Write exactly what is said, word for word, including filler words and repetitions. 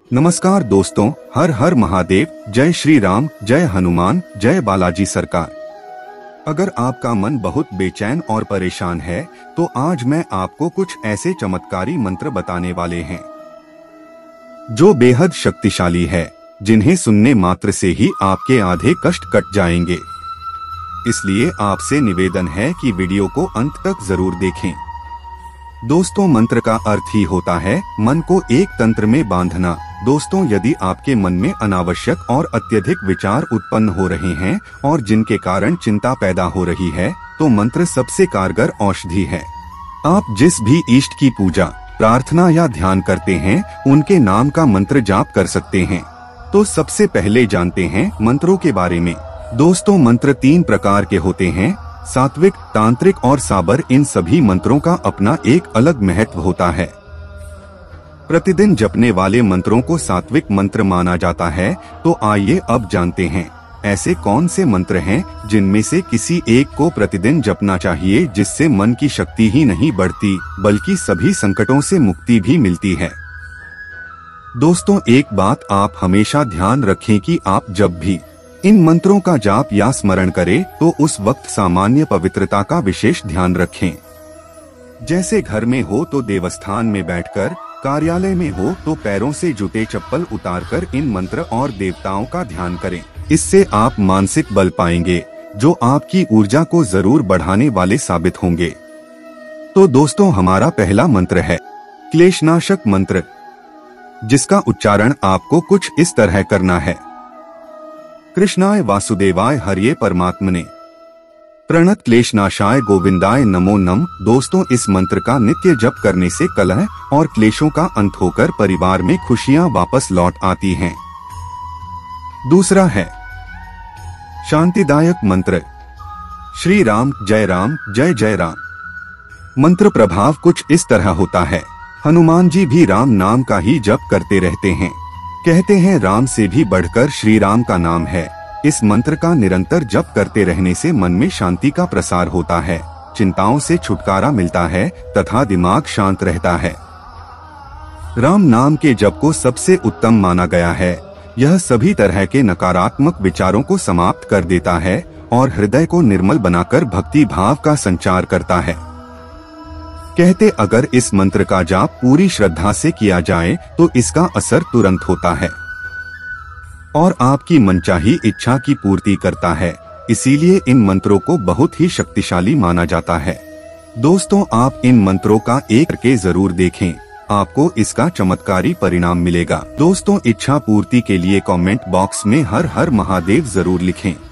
नमस्कार दोस्तों, हर हर महादेव, जय श्री राम, जय हनुमान, जय बालाजी सरकार। अगर आपका मन बहुत बेचैन और परेशान है तो आज मैं आपको कुछ ऐसे चमत्कारी मंत्र बताने वाले हैं जो बेहद शक्तिशाली है, जिन्हें सुनने मात्र से ही आपके आधे कष्ट कट जाएंगे। इसलिए आपसे निवेदन है कि वीडियो को अंत तक जरूर देखें। दोस्तों, मंत्र का अर्थ ही होता है मन को एक तंत्र में बांधना। दोस्तों, यदि आपके मन में अनावश्यक और अत्यधिक विचार उत्पन्न हो रहे हैं और जिनके कारण चिंता पैदा हो रही है, तो मंत्र सबसे कारगर औषधि है। आप जिस भी इष्ट की पूजा, प्रार्थना या ध्यान करते हैं, उनके नाम का मंत्र जाप कर सकते हैं। तो सबसे पहले जानते हैं मंत्रों के बारे में। दोस्तों, मंत्र तीन प्रकार के होते हैं, सात्विक, तांत्रिक और साबर। इन सभी मंत्रों का अपना एक अलग महत्व होता है। प्रतिदिन जपने वाले मंत्रों को सात्विक मंत्र माना जाता है। तो आइए अब जानते हैं ऐसे कौन से मंत्र हैं जिनमें से किसी एक को प्रतिदिन जपना चाहिए, जिससे मन की शक्ति ही नहीं बढ़ती बल्कि सभी संकटों से मुक्ति भी मिलती है। दोस्तों, एक बात आप हमेशा ध्यान रखें कि आप जब भी इन मंत्रों का जाप या स्मरण करें तो उस वक्त सामान्य पवित्रता का विशेष ध्यान रखें। जैसे घर में हो तो देवस्थान में बैठकर, कार्यालय में हो तो पैरों से जूते चप्पल उतारकर इन मंत्र और देवताओं का ध्यान करें। इससे आप मानसिक बल पाएंगे जो आपकी ऊर्जा को जरूर बढ़ाने वाले साबित होंगे। तो दोस्तों, हमारा पहला मंत्र है क्लेशनाशक मंत्र, जिसका उच्चारण आपको कुछ इस तरह करना है। कृष्णाय वासुदेवाय हरिये परमात्मने प्रणत क्लेशनाशाय गोविंदाय नमो नम। दोस्तों, इस मंत्र का नित्य जप करने से कलह और क्लेशों का अंत होकर परिवार में खुशियां वापस लौट आती हैं। दूसरा है शांतिदायक मंत्र, श्री राम जय राम जय जय राम। मंत्र प्रभाव कुछ इस तरह होता है। हनुमान जी भी राम नाम का ही जप करते रहते हैं। कहते हैं राम से भी बढ़कर श्री राम का नाम है। इस मंत्र का निरंतर जप करते रहने से मन में शांति का प्रसार होता है, चिंताओं से छुटकारा मिलता है तथा दिमाग शांत रहता है। राम नाम के जप को सबसे उत्तम माना गया है। यह सभी तरह के नकारात्मक विचारों को समाप्त कर देता है और हृदय को निर्मल बनाकर भक्ति भाव का संचार करता है। कहते अगर इस मंत्र का जाप पूरी श्रद्धा से किया जाए तो इसका असर तुरंत होता है और आपकी मनचाही इच्छा की पूर्ति करता है। इसीलिए इन मंत्रों को बहुत ही शक्तिशाली माना जाता है। दोस्तों, आप इन मंत्रों का एक करके जरूर देखें, आपको इसका चमत्कारी परिणाम मिलेगा। दोस्तों, इच्छा पूर्ति के लिए कमेंट बॉक्स में हर हर महादेव जरूर लिखें।